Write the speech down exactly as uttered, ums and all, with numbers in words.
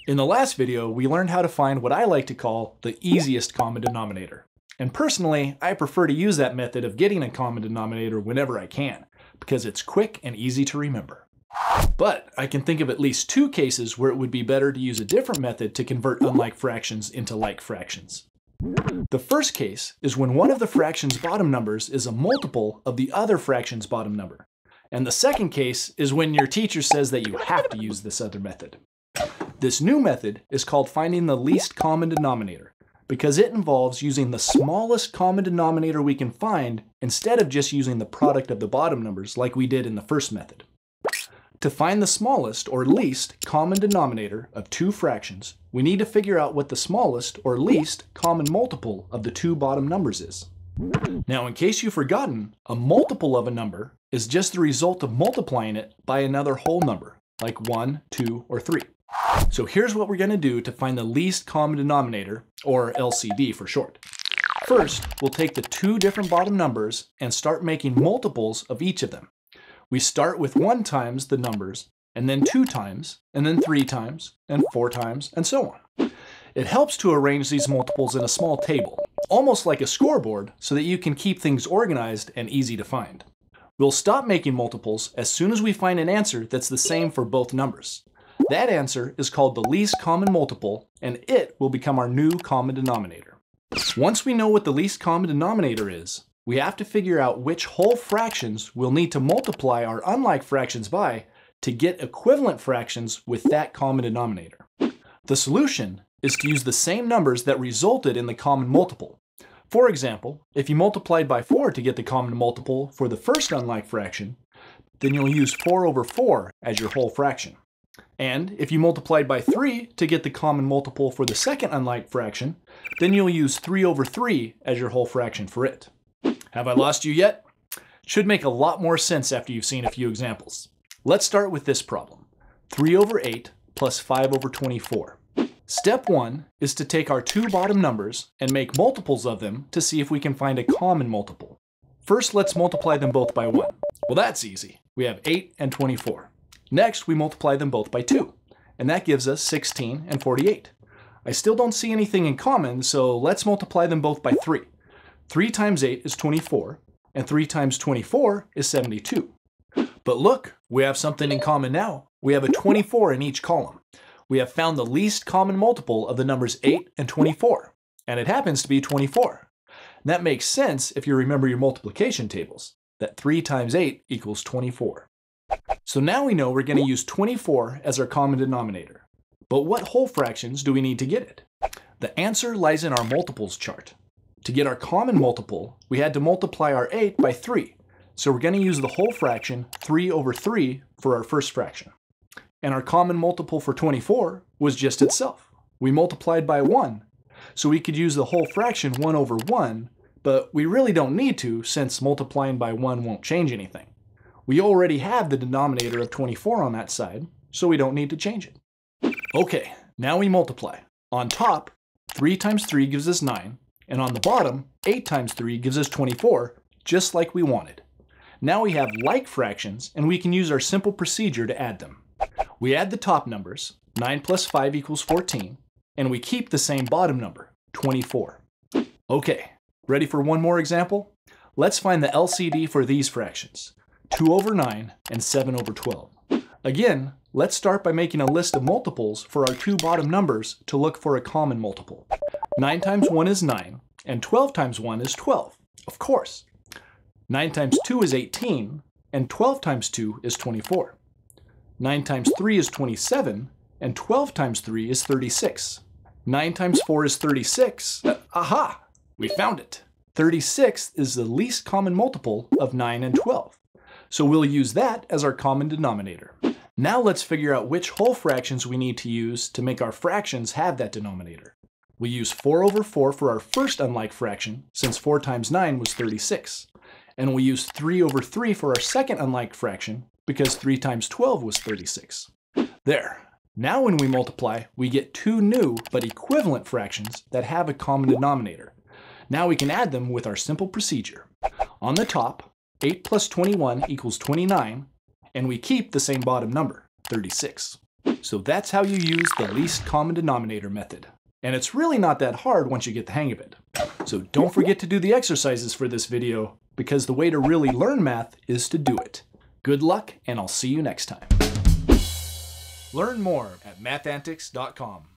In the last video, we learned how to find what I like to call the easiest common denominator. And personally, I prefer to use that method of getting a common denominator whenever I can, because it's quick and easy to remember. But I can think of at least two cases where it would be better to use a different method to convert unlike fractions into like fractions. The first case is when one of the fraction's bottom numbers is a multiple of the other fraction's bottom number. And the second case is when your teacher says that you have to use this other method. This new method is called finding the least common denominator, because it involves using the smallest common denominator we can find instead of just using the product of the bottom numbers like we did in the first method. To find the smallest or least common denominator of two fractions, we need to figure out what the smallest or least common multiple of the two bottom numbers is. Now, in case you've forgotten, a multiple of a number is just the result of multiplying it by another whole number, like one, two, or three. So here's what we're going to do to find the least common denominator, or L C D for short. First, we'll take the two different bottom numbers and start making multiples of each of them. We start with one times the numbers, and then two times, and then three times, and four times, and so on. It helps to arrange these multiples in a small table, almost like a scoreboard, so that you can keep things organized and easy to find. We'll stop making multiples as soon as we find an answer that's the same for both numbers. That answer is called the least common multiple, and it will become our new common denominator. Once we know what the least common denominator is, we have to figure out which whole fractions we'll need to multiply our unlike fractions by to get equivalent fractions with that common denominator. The solution is to use the same numbers that resulted in the common multiple. For example, if you multiplied by four to get the common multiple for the first unlike fraction, then you'll use four over four as your whole fraction. And if you multiplied by three to get the common multiple for the second unlike fraction, then you'll use three over three as your whole fraction for it. Have I lost you yet? Should make a lot more sense after you've seen a few examples. Let's start with this problem. three over eight plus five over twenty-four. Step one is to take our two bottom numbers and make multiples of them to see if we can find a common multiple. First, let's multiply them both by one. Well, that's easy. We have eight and twenty-four. Next, we multiply them both by two, and that gives us sixteen and forty-eight. I still don't see anything in common, so let's multiply them both by three. three times eight is twenty-four, and three times twenty-four is seventy-two. But look, we have something in common now. We have a twenty-four in each column. We have found the least common multiple of the numbers eight and twenty-four, and it happens to be twenty-four. That makes sense if you remember your multiplication tables, that three times eight equals twenty-four. So now we know we're going to use twenty-four as our common denominator. But what whole fractions do we need to get it? The answer lies in our multiples chart. To get our common multiple, we had to multiply our eight by three. So we're going to use the whole fraction three over three for our first fraction. And our common multiple for twenty-four was just itself. We multiplied by one. So we could use the whole fraction one over one, but we really don't need to since multiplying by one won't change anything. We already have the denominator of twenty-four on that side, so we don't need to change it. Okay, now we multiply. On top, three times three gives us nine, and on the bottom, eight times three gives us twenty-four, just like we wanted. Now we have like fractions, and we can use our simple procedure to add them. We add the top numbers, nine plus five equals fourteen, and we keep the same bottom number, twenty-four. Okay, ready for one more example? Let's find the L C D for these fractions. two over nine and seven over twelve. Again, let's start by making a list of multiples for our two bottom numbers to look for a common multiple. nine times one is nine, and twelve times one is twelve, of course. nine times two is eighteen, and twelve times two is twenty-four. nine times three is twenty-seven, and twelve times three is thirty-six. nine times four is thirty-six. Uh, aha! We found it. thirty-six is the least common multiple of nine and twelve. So we'll use that as our common denominator. Now let's figure out which whole fractions we need to use to make our fractions have that denominator. We use four over four for our first unlike fraction, since four times nine was thirty-six. And we use three over three for our second unlike fraction, because three times twelve was thirty-six. There. Now when we multiply, we get two new but equivalent fractions that have a common denominator. Now we can add them with our simple procedure. On the top, eight plus twenty-one equals twenty-nine, and we keep the same bottom number, thirty-six. So that's how you use the least common denominator method. And it's really not that hard once you get the hang of it. So don't forget to do the exercises for this video, because the way to really learn math is to do it. Good luck, and I'll see you next time. Learn more at math antics dot com.